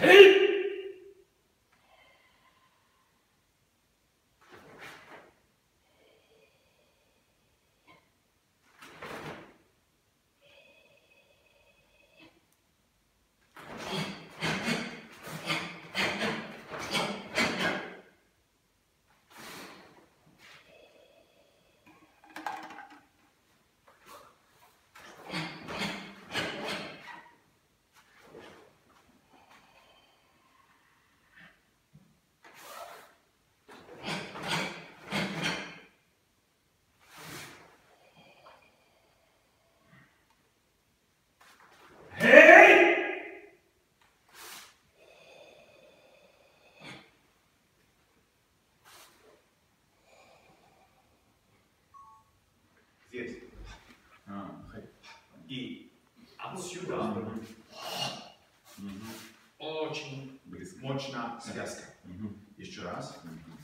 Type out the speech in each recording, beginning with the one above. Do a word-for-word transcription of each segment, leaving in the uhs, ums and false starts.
Здесь. А, и отсюда угу. Очень близко. Мощная связка. Угу. Еще раз.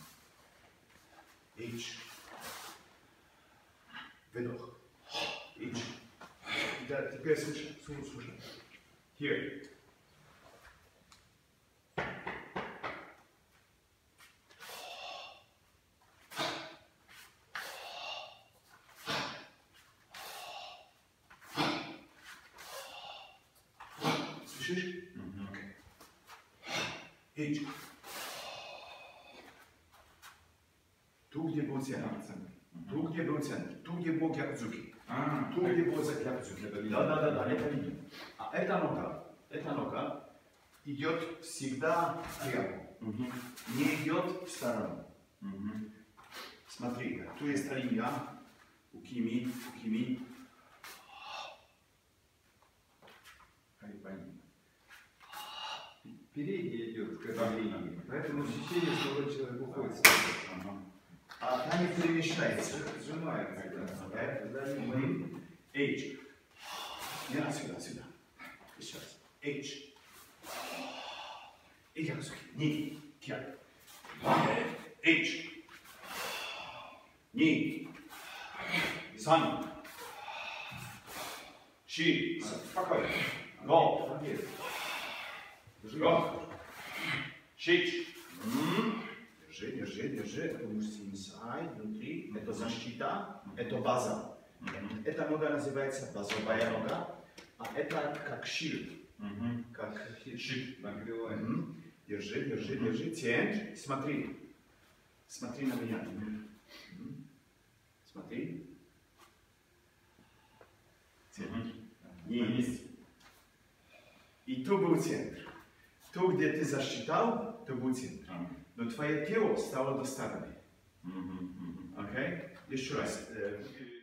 H. Выдох. H. Да, теперь слушай, слушай. Here. Слышишь? H. Tu, где был центр. Tu, где был центр. Tu, где был гябзуки. Tu, где был гябзуки. Да, да, да, да, это видно. А эта нога, эта нога идет всегда прямо. Не идет в сторону. Смотри, tu есть линия. У Кими, у Кими. Передняя идет к этой линии, поэтому ощущение, что вот человек уходит с ага. А она не перемещается. Сжимается. Угу. H. Не надо сюда, сюда. Еще раз. H. И я не. Кя. H. Не. Сан. Ши. Спокойно. Го. Go. Шить. Держи, держи, держи. Это мышцы inside, внутри. Это защита, это база. Эта нога называется базовая нога, а это как щит. Как щит. Держи, держи, держи. Тень. Смотри. Смотри на меня. Смотри. Тень. Есть. И то был центр. То, где ты засчитал, то был центр. Но твое тело стало доставленным. Окей? Еще раз.